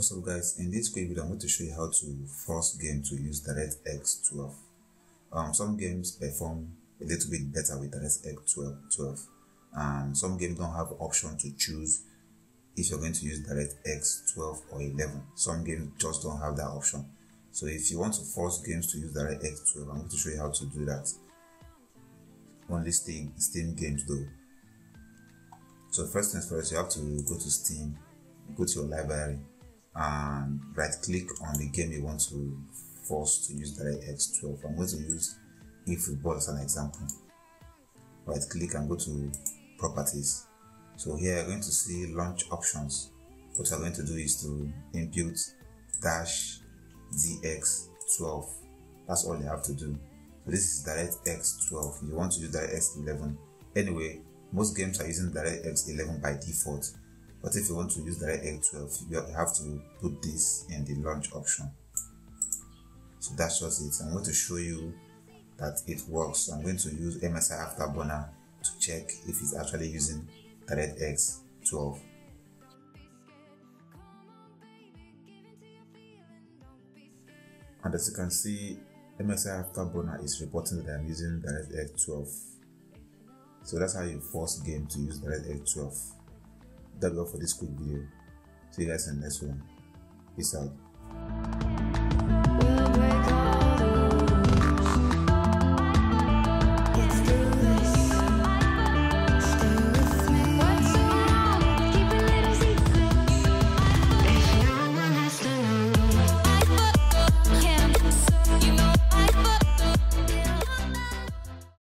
What's up guys, in this quick video I'm going to show you how to force game to use DirectX 12. Some games perform a little bit better with DirectX 12 and some games don't have option to choose if you're going to use DirectX 12 or 11. Some games just don't have that option. So if you want to force games to use DirectX 12, I'm going to show you how to do that. Only Steam games though. So first things first, you have to go to Steam, go to your library and right click on the game you want to force to use DirectX 12. I'm going to use eFootball as an example. Right click and go to properties. So here you're going to see launch options. What you're going to do is to input -DX 12. That's all you have to do. So this is DirectX 12. If you want to use DirectX 11, anyway, most games are using DirectX 11 by default. But if you want to use DirectX 12, you have to put this in the launch option. So that's just it. I'm going to show you that it works. I'm going to use MSI Afterburner to check if it's actually using DirectX 12. And as you can see, MSI Afterburner is reporting that I'm using DirectX 12. So that's how you force game to use DirectX 12. That'll be all for this quick video. See you guys in the next one. Peace out.